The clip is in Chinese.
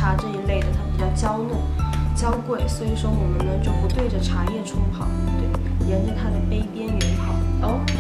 茶这一类的，它比较娇嫩、娇贵，所以说我们呢就不对着茶叶冲泡，对，沿着它的杯边缘泡。哦，